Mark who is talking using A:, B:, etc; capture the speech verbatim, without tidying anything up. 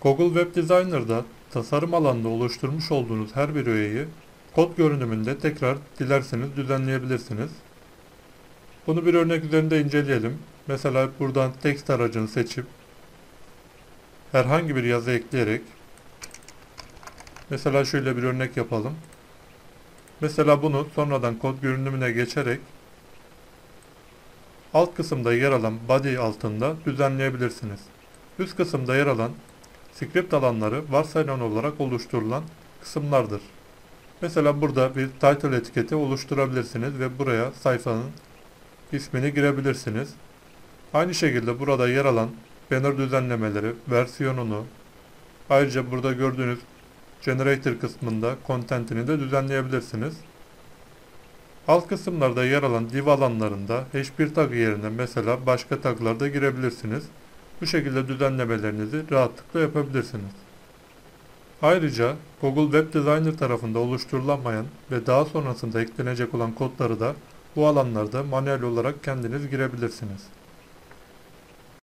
A: Google Web Designer'da tasarım alanında oluşturmuş olduğunuz her bir öğeyi kod görünümünde tekrar dilerseniz düzenleyebilirsiniz. Bunu bir örnek üzerinde inceleyelim. Mesela buradan text aracını seçip herhangi bir yazı ekleyerek mesela şöyle bir örnek yapalım. Mesela bunu sonradan kod görünümüne geçerek alt kısımda yer alan body altında düzenleyebilirsiniz. Üst kısımda yer alan script alanları varsayılan olarak oluşturulan kısımlardır. Mesela burada bir title etiketi oluşturabilirsiniz ve buraya sayfanın ismini girebilirsiniz. Aynı şekilde burada yer alan banner düzenlemeleri, versiyonunu, ayrıca burada gördüğünüz generator kısmında content'ini de düzenleyebilirsiniz. Alt kısımlarda yer alan div alanlarında H bir tag yerine mesela başka taglar da girebilirsiniz. Bu şekilde düzenlemelerinizi rahatlıkla yapabilirsiniz. Ayrıca Google Web Designer tarafında oluşturulamayan ve daha sonrasında eklenecek olan kodları da bu alanlarda manuel olarak kendiniz girebilirsiniz.